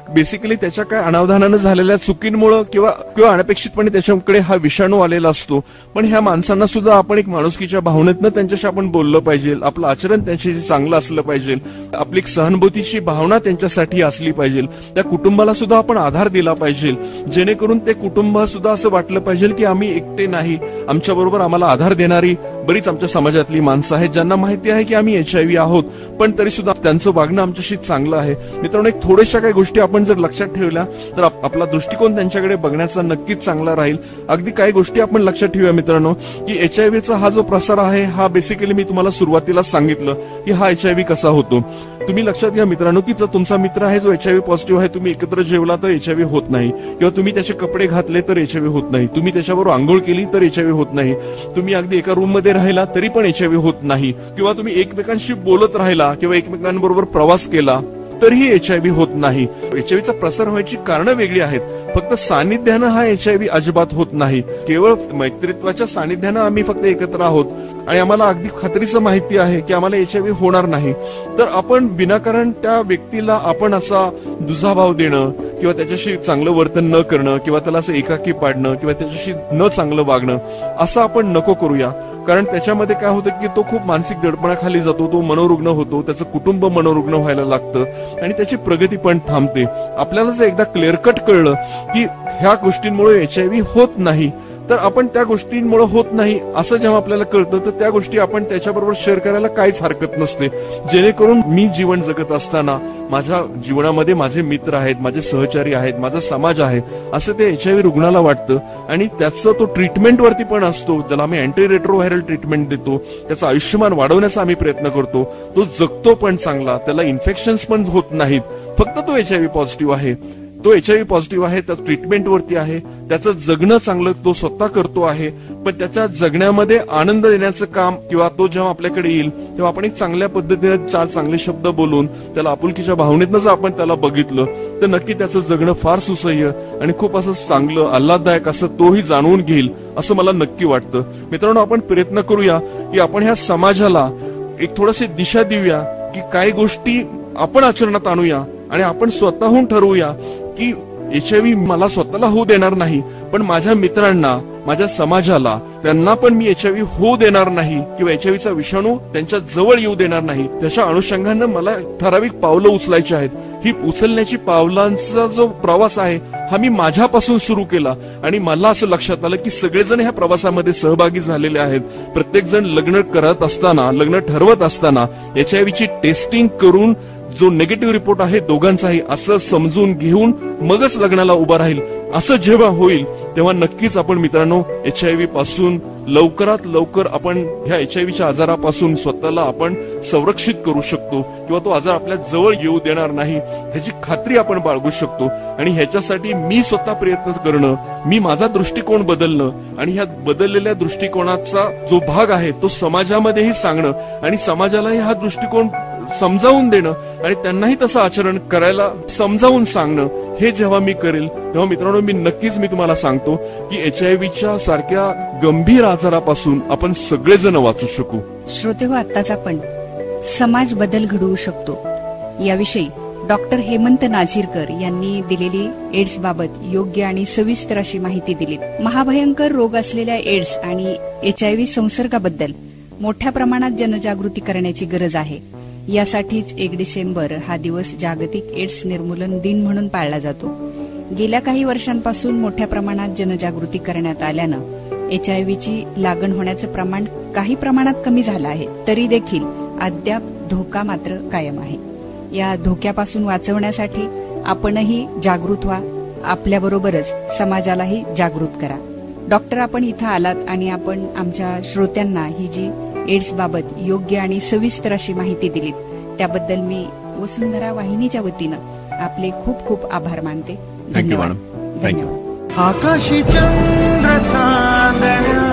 [SPEAKER 3] बेसिकली त्याच्या काय अनावधानानं झालेल्या चुकींमुळे किंवा किंवा अनपेक्षितपणे त्याच्याकडे हा विषाणू आलेला असतो. पण ह्या माणसांना सुद्धा आपण एक माणुसकीच्या भावनेतनं त्यांच्याशी आपण बोललं पाहिजे, आपलं आचरण त्यांच्याशी चांगलं असलं पाहिजे, आपली सहानुभूतीची भावना त्यांच्यासाठी असली पाहिजे, त्या कुटुंबाला सुद्धा आपण आधार दिला पाहिजे, जेणेकरून ते कुटुंब सुद्धा असं वाटलं पाहिजे की आम्ही एकटे नाही, आमच्या बरोबर आम्हाला आधार देणारी बरीच आमच्या समाजातली माणसं आहेत ज्यांना माहिती आहे की आम्ही एचआयव्ही आहोत, पण तरी सुद्धा त्यांचं वागणं आमच्याशी चांगलं आहे. मित्रांनो, एक थोड्याशा काही गोष्टी आपण जर लक्षात ठेवल्या तर आपला दृष्टिकोन त्यांच्याकडे बघण्याचा नक्कीच चांगला राहील. अगदी काही गोष्टी आपण लक्षात ठेवूया मित्रांनो, की एचआयव्हीचा हा जो प्रसार आहे हा बेसिकली मी तुम्हाला सुरुवातीला सांगितलं की हा एचआयव्ही कसा होतो. तुम्ही लक्षात घ्या मित्रांनो, की जर तुमचा मित्र आहे जो एचआयव्ही पॉझिटिव्ह आहे, तुम्ही एकत्र जेवला तर एचआयव्ही होत नाही, किंवा तुम्ही त्याचे कपडे घातले तर एचआयव्ही होत नाही, तुम्ही त्याच्याबरोबर आंघोळ केली तर एचआयव्ही होत नाही, तुम्ही अगदी एका रूम मध्ये राहिला तरी पण एचआयव्ही होत नाही, किंवा तुम्ही एकमेकांशी बोलत राहिला किंवा एकमेकांबरोबर प्रवास केला तरीही एचआयव्ही होत नाही. एचआयव्हीचा प्रसार व्हायची कारणं वेगळी आहेत, फक्त सानिध्यानं हा एचआयव्ही अजिबात होत नाही. केवळ मैत्रित्वाच्या सानिध्यानं आम्ही फक्त एकत्र आहोत आणि आम्हाला अगदी खात्रीचं माहिती आहे की आम्हाला एचआयव्ही होणार नाही, तर आपण विनाकारण त्या व्यक्तीला आपण असा दुजाभाव देणं किंवा त्याच्याशी चांगलं वर्तन न करणं किंवा त्याला असं एकाकी पाडणं किंवा त्याच्याशी न चांगलं वागणं असं आपण नको करूया. कारण त्याच्यामध्ये काय होतं की तो खूप मानसिक दडपणाखाली जातो, तो मनोरुग्ण होतो, त्याचं कुटुंब मनोरुग्ण व्हायला लागतं आणि त्याची प्रगती पण थांबते. आपल्याला जर एकदा क्लिअर कट कळलं की ह्या गोष्टींमुळे एचआयव्ही होत नाही, तर आपण त्या गोष्टींमुळे होत नाही असं जेव्हा आपल्याला कळतं तर त्या गोष्टी आपण त्याच्याबरोबर शेअर करायला काहीच हरकत नसते, जेणेकरून मी जीवन जगत असताना माझ्या जीवनामध्ये माझे मित्र आहेत, माझे सहचारी आहेत, माझा समाज आहे असं ते एचआयव्ही रुग्णाला वाटतं आणि त्याचं तो ट्रीटमेंटवरती पण असतो, ज्याला आम्ही अँटी रेट्रोव्हायरल ट्रीटमेंट देतो, त्याचं आयुष्यमान वाढवण्याचा आम्ही प्रयत्न करतो, तो जगतो पण चांगला, त्याला इन्फेक्शन्स पण होत नाहीत, फक्त तो एचआयव्ही पॉझिटिव्ह आहे, तो एचआयव्ही पॉझिटिव्ह आहे, त्या ट्रीटमेंटवरती आहे, त्याचं जगणं चांगलं तो स्वतः करतो आहे, पण त्याच्या जगण्यामध्ये आनंद देण्याचं काम किंवा तो जेव्हा आपल्याकडे येईल तेव्हा आपण एक चांगल्या पद्धतीने चार चांगले शब्द बोलून त्याला आपुलकीच्या भावनेतनं जर आपण त्याला बघितलं तर नक्की त्याचं जगणं फार सुसह्य आणि खूप असं चांगलं आल्हाददायक असं तोही जाणवून घेईल असं मला नक्की वाटतं. मित्रांनो, आपण प्रयत्न करूया की आपण ह्या समाजाला एक थोडीशी दिशा देऊया की काही गोष्टी आपण आचरणात आणूया आणि आपण स्वतःहून ठरवूया की एचआयव्ही मला स्वतःला होऊ देणार नाही, पण माझ्या मित्रांना, माझ्या समाजाला, त्यांना पण मी एचआयव्ही होऊ देणार नाही किंवा एचआयव्हीचा विषाणू त्यांच्या जवळ येऊ देणार नाही. त्याच्या अनुषंगानं मला ठराविक पावलं उचलायची आहेत. ही उचलण्याची पावलांचा जो प्रवास आहे हा मी माझ्यापासून सुरू केला आणि मला असं लक्षात आलं की सगळेजण ह्या प्रवासामध्ये सहभागी झालेले आहेत. प्रत्येक जण लग्न करत असताना, लग्न ठरवत असताना एचआयव्हीची टेस्टिंग करून जो निगेटिव्ह रिपोर्ट आहे दोघांचाही असं समजून घेऊन मगच लग्नाला उभा राहील. असं जेव्हा होईल तेव्हा नक्कीच आपण मित्रांनो एचआयव्ही पासून लवकरात लवकर आपण ह्या एचआयव्हीच्या आजारापासून स्वतःला आपण संरक्षित करू शकतो किंवा तो आजार आपल्या जवळ येऊ देणार नाही ह्याची खात्री आपण बाळगू शकतो. आणि ह्याच्यासाठी मी स्वतः प्रयत्न करणं, मी माझा दृष्टिकोन बदलणं आणि ह्या बदललेल्या दृष्टिकोनाचा जो भाग आहे तो समाजामध्येही सांगणं आणि समाजालाही हा दृष्टिकोन समजावून देणं आणि त्यांनाही तसं आचरण करायला समजावून सांगणं, हे जेव्हा मी करेल तेव्हा मित्रांनो मी नक्कीच मी तुम्हाला सांगतो की एचआयव्हीच्या सारख्या गंभीर आजारापासून आपण सगळेजण वाचू शकू.
[SPEAKER 1] श्रोते हो, आत्ताच आपण समाज बदल घडवू शकतो याविषयी डॉक्टर हेमंत नाझीरकर यांनी दिलेली एड्स बाबत योग्य आणि सविस्तर अशी माहिती दिली. महाभयंकर रोग असलेल्या एड्स आणि एचआयव्ही संसर्गाबद्दल मोठ्या प्रमाणात जनजागृती करण्याची गरज आहे. यासाठीच एक डिसेंबर हा दिवस जागतिक एड्स निर्मूलन दिन म्हणून पाळला जातो. गेल्या काही वर्षांपासून मोठ्या प्रमाणात जनजागृती करण्यात आल्यानं एचआयव्हीची लागण होण्याचं प्रमाण काही प्रमाणात कमी झालं आहे, तरी देखील अद्याप धोका मात्र कायम आहे. या धोक्यापासून वाचवण्यासाठी आपणही जागृत व्हा, आपल्याबरोबरच समाजालाही जागृत करा. डॉक्टर, आपण इथं आलात आणि आपण आमच्या श्रोत्यांना ही जी एड्स बाबत योग्य आणि सविस्तर अशी माहिती दिलीत त्याबद्दल मी वसुंधरा वाहिनीच्या वतीनं आपले खूप खूप आभार मानते. धन्यवाद.
[SPEAKER 2] धन्यवाद.
[SPEAKER 4] आकाशी चंद्र चांदण्या